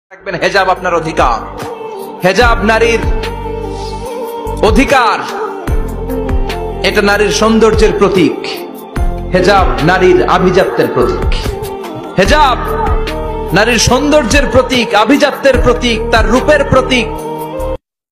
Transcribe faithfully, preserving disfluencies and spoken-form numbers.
রাখবেন হেজাব আপনার অধিকার। হেজাব নারীর অধিকার, এটা নারীর সৌন্দর্যের প্রতীক। হেজাব নারীর আভিজাত্যের প্রতীক। হেজাব নারীর সৌন্দর্যের প্রতীক, আভিজাত্যের প্রতীক, তার রূপের প্রতীক।